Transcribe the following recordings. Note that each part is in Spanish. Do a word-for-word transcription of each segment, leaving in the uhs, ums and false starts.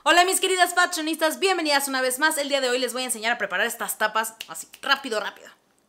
Hola mis queridas fashionistas, bienvenidas una vez más. El día de hoy les voy a enseñar a preparar estas tapas así, rápido, rápido.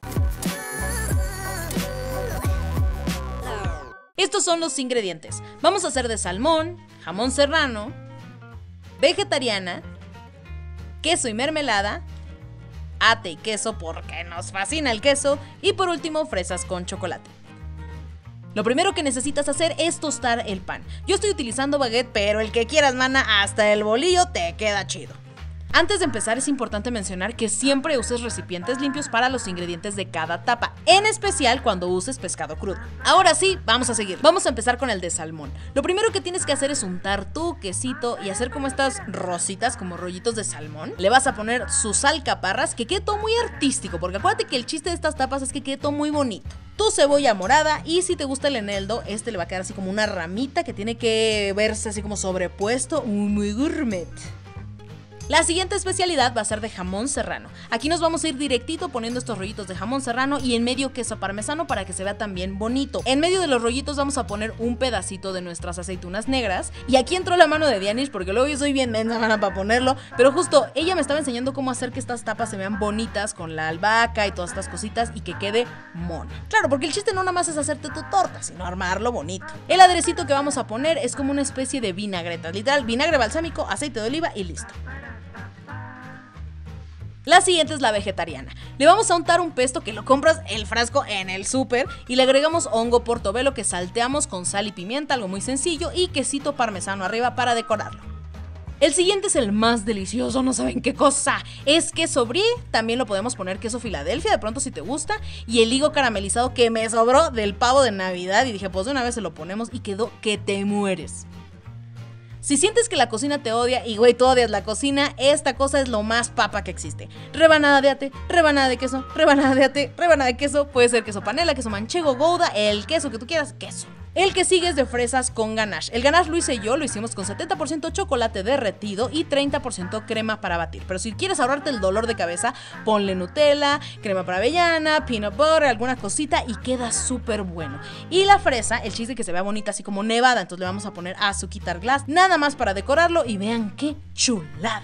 Estos son los ingredientes. Vamos a hacer de salmón, jamón serrano, vegetariana, queso y mermelada, ate y queso porque nos fascina el queso, y por último fresas con chocolate. Lo primero que necesitas hacer es tostar el pan. Yo estoy utilizando baguette, pero el que quieras, mana, hasta el bolillo te queda chido. Antes de empezar es importante mencionar que siempre uses recipientes limpios para los ingredientes de cada tapa, en especial cuando uses pescado crudo. Ahora sí, vamos a seguir. Vamos a empezar con el de salmón. Lo primero que tienes que hacer es untar tu quesito y hacer como estas rositas, como rollitos de salmón. Le vas a poner sus alcaparras, que quede todo muy artístico, porque acuérdate que el chiste de estas tapas es que quede todo muy bonito. Tu cebolla morada, y si te gusta el eneldo, este le va a quedar así como una ramita que tiene que verse así como sobrepuesto, muy gourmet. La siguiente especialidad va a ser de jamón serrano. Aquí nos vamos a ir directito poniendo estos rollitos de jamón serrano y en medio queso parmesano para que se vea también bonito. En medio de los rollitos vamos a poner un pedacito de nuestras aceitunas negras. Y aquí entró la mano de Dianish porque luego yo soy bien mensa, mana, para ponerlo. Pero justo ella me estaba enseñando cómo hacer que estas tapas se vean bonitas con la albahaca y todas estas cositas y que quede mona. Claro, porque el chiste no nada más es hacerte tu torta, sino armarlo bonito. El aderecito que vamos a poner es como una especie de vinagreta. Literal, vinagre balsámico, aceite de oliva y listo. La siguiente es la vegetariana. Le vamos a untar un pesto que lo compras el frasco en el súper y le agregamos hongo portobelo que salteamos con sal y pimienta, algo muy sencillo, y quesito parmesano arriba para decorarlo. El siguiente es el más delicioso, no saben qué cosa. Es queso brie, también lo podemos poner queso Filadelfia, de pronto si te gusta, y el higo caramelizado que me sobró del pavo de Navidad y dije pues de una vez se lo ponemos y quedó que te mueres. Si sientes que la cocina te odia y güey, tú odias la cocina, esta cosa es lo más papa que existe. Rebanada de ate, rebanada de queso, rebanada de ate, rebanada de queso, puede ser queso panela, queso manchego, gouda, el queso que tú quieras, queso. El que sigue es de fresas con ganache. El ganache lo hice yo, lo hicimos con setenta por ciento chocolate derretido y treinta por ciento crema para batir. Pero si quieres ahorrarte el dolor de cabeza, ponle Nutella, crema para avellana, peanut butter, alguna cosita y queda súper bueno. Y la fresa, el chiste que se vea bonita así como nevada, entonces le vamos a poner azuquitar glass, nada más para decorarlo y vean qué chulada.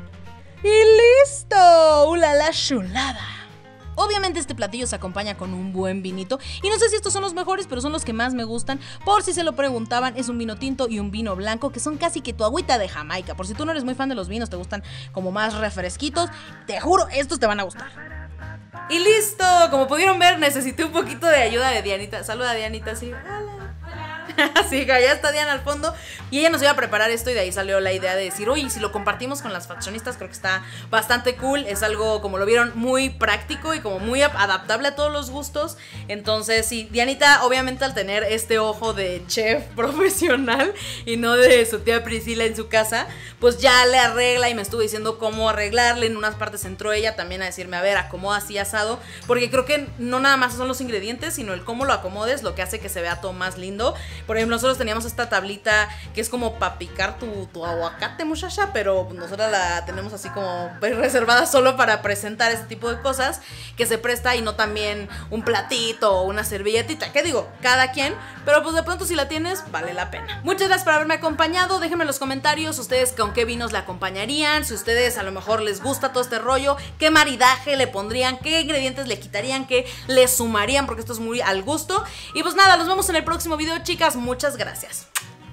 ¡Y listo! ¡Ulala chulada! Obviamente este platillo se acompaña con un buen vinito y no sé si estos son los mejores, pero son los que más me gustan. Por si se lo preguntaban, es un vino tinto y un vino blanco que son casi que tu agüita de Jamaica. Por si tú no eres muy fan de los vinos, te gustan como más refresquitos, te juro, estos te van a gustar. Y listo, como pudieron ver, necesité un poquito de ayuda de Dianita. Saluda, Dianita, sí. Hola. Así que ya está Diana al fondo y ella nos iba a preparar esto y de ahí salió la idea de decir, oye, si lo compartimos con las fashionistas creo que está bastante cool, es algo, como lo vieron, muy práctico y como muy adaptable a todos los gustos. Entonces sí, Dianita obviamente al tener este ojo de chef profesional y no de su tía Priscila en su casa, pues ya le arregla y me estuvo diciendo cómo arreglarle. En unas partes entró ella también a decirme, a ver, acomoda así asado, porque creo que no nada más son los ingredientes, sino el cómo lo acomodes lo que hace que se vea todo más lindo. Por ejemplo, nosotros teníamos esta tablita que es como para picar tu, tu aguacate, muchacha, pero nosotros la tenemos así como reservada solo para presentar este tipo de cosas, que se presta y no también un platito o una servilletita, que digo, cada quien, pero pues de pronto si la tienes, vale la pena. Muchas gracias por haberme acompañado, déjenme en los comentarios ustedes con qué vinos la acompañarían, si ustedes a lo mejor les gusta todo este rollo, qué maridaje le pondrían, qué ingredientes le quitarían, qué le sumarían, porque esto es muy al gusto. Y pues nada, nos vemos en el próximo video, chicas. Muchas gracias.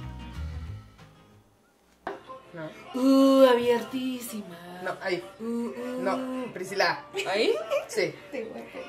No. Uh, abiertísima. No, ahí. Uh, uh. No, Priscila. ¿Ahí? Sí.